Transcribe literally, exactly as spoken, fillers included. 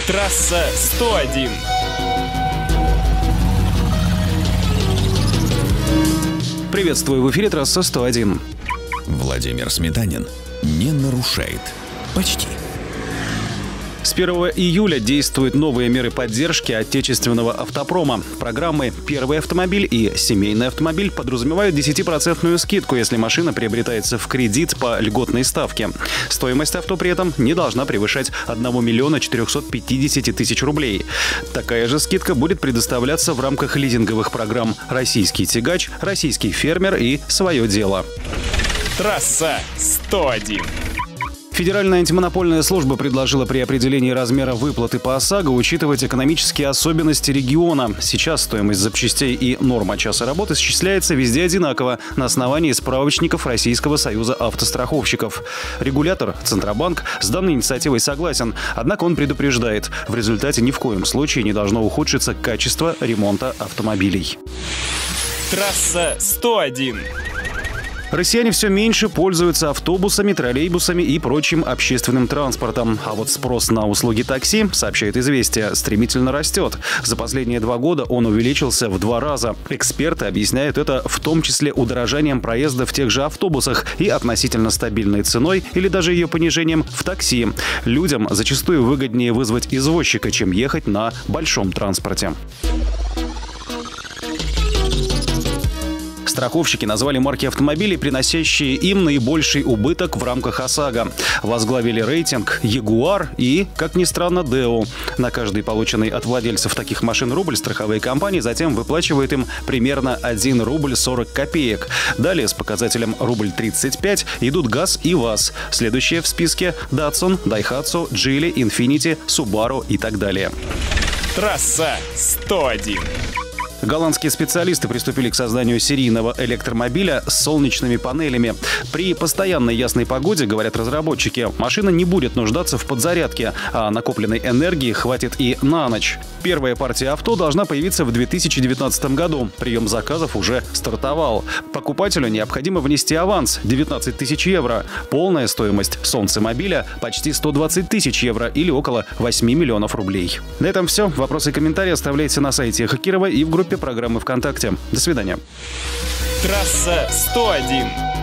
Трасса сто один. Приветствую, в эфире трасса сто один. Владимир Сметанин не нарушает. Почти. С первого июля действуют новые меры поддержки отечественного автопрома. Программы «Первый автомобиль» и «Семейный автомобиль» подразумевают десятипроцентную скидку, если машина приобретается в кредит по льготной ставке. Стоимость авто при этом не должна превышать одного миллиона четырехсот пятидесяти тысяч рублей. Такая же скидка будет предоставляться в рамках лизинговых программ «Российский тягач», «Российский фермер» и «Свое дело». Трасса сто один. Федеральная антимонопольная служба предложила при определении размера выплаты по ОСАГО учитывать экономические особенности региона. Сейчас стоимость запчастей и норма часа работы исчисляется везде одинаково на основании справочников Российского союза автостраховщиков. Регулятор Центробанк с данной инициативой согласен, однако он предупреждает, в результате ни в коем случае не должно ухудшиться качество ремонта автомобилей. Трасса сто один. Россияне все меньше пользуются автобусами, троллейбусами и прочим общественным транспортом. А вот спрос на услуги такси, сообщает «Известия», стремительно растет. За последние два года он увеличился в два раза. Эксперты объясняют это в том числе удорожанием проезда в тех же автобусах и относительно стабильной ценой или даже ее понижением в такси. Людям зачастую выгоднее вызвать извозчика, чем ехать на большом транспорте. Страховщики назвали марки автомобилей, приносящие им наибольший убыток в рамках ОСАГО. Возглавили рейтинг «Ягуар» и, как ни странно, «Део». На каждый полученный от владельцев таких машин рубль страховые компании затем выплачивают им примерно один рубль сорок копеек. Далее с показателем рубль тридцать пять идут ГАЗ и ВАЗ. Следующие в списке – Datsun, Daihatsu, Geely, Infiniti, Subaru и так далее. Трасса сто один. Голландские специалисты приступили к созданию серийного электромобиля с солнечными панелями. При постоянной ясной погоде, говорят разработчики, машина не будет нуждаться в подзарядке, а накопленной энергии хватит и на ночь. Первая партия авто должна появиться в две тысячи девятнадцатом году. Прием заказов уже стартовал. Покупателю необходимо внести аванс – девятнадцать тысяч евро. Полная стоимость солнцемобиля – почти сто двадцать тысяч евро или около восьми миллионов рублей. На этом все. Вопросы и комментарии оставляйте на сайте Хакирова и в группе программы ВКонтакте. До свидания. Трасса сто один.